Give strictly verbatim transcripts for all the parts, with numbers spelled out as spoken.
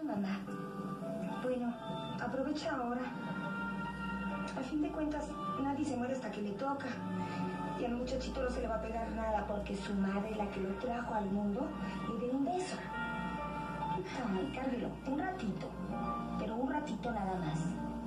mamá. Bueno, aprovecha ahora. A fin de cuentas, nadie se muere hasta que le toca. Y al muchachito no se le va a pegar nada porque su madre, la que lo trajo al mundo, le dé un beso. Ay, Carmelo, un ratito. Pero un ratito nada más.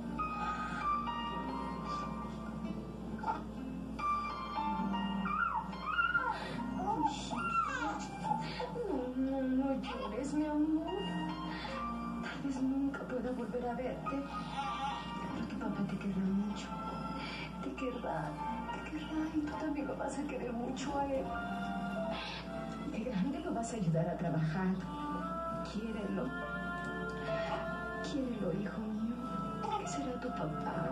No, no, no llores, mi amor. Tal vez nunca pueda volver a verte. Pero tu papá te querrá mucho. Te querrá, te querrá y tú también lo vas a querer mucho a él. De grande lo vas a ayudar a trabajar. Quiérelo. Quiérelo, hijo mío. Que será tu papá.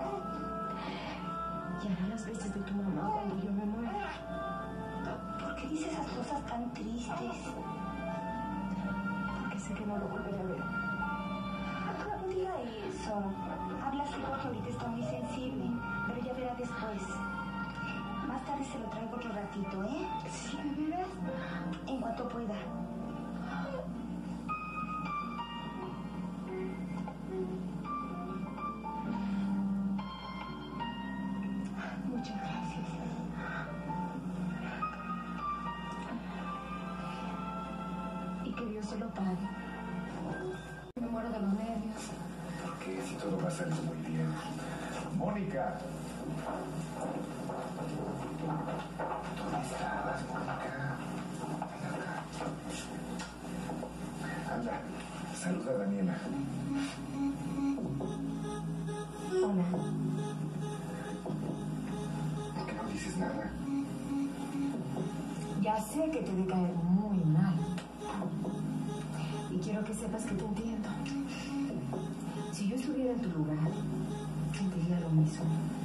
Y hará las veces de tu mamá cuando yo me muera. ¿Por qué dices esas cosas tan tristes? Porque sé que no lo volveré a ver. No diga eso. Habla así porque ahorita está muy sensible. Pero ya verá después. Más tarde se lo traigo otro ratito, ¿eh? Sí, ¿de veras? En cuanto pueda. Muchas gracias. Y que Dios se lo pague. Me muero de los nervios. Porque si todo va a salir muy bien. ¡Mónica! ¿Dónde estabas, Mónica? Ven acá. Anda, saluda a Daniela. Hola. ¿Por qué no dices nada? Ya sé que te de caer muy mal. Y quiero que sepas que te entiendo. Si yo estuviera en tu lugar, sentiría lo mismo.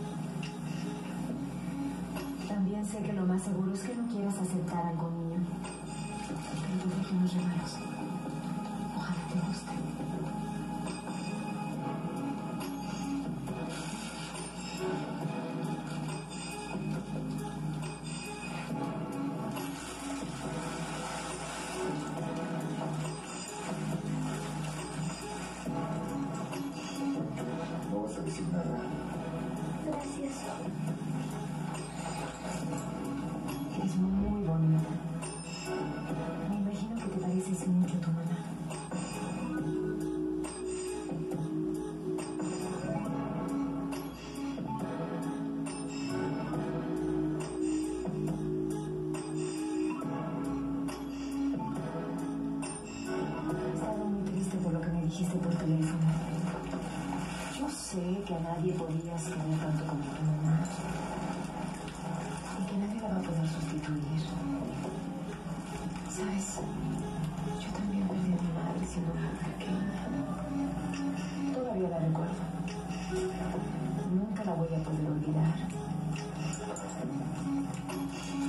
También sé que lo más seguro es que no quieras aceptar algo mío. Pero tú deje unos regalos. Ojalá te guste. No vas a decir nada. Gracias. Es muy bonita. Me imagino que te pareces mucho a tu mamá. He estado muy triste por lo que me dijiste por teléfono. Yo sé que a nadie podías querer tanto como tu mamá. Y que nadie la va a poder sustituir. ¿Sabes? Yo también perdí a mi madre siendo muy pequeña. Todavía la recuerdo. Nunca la voy a poder olvidar.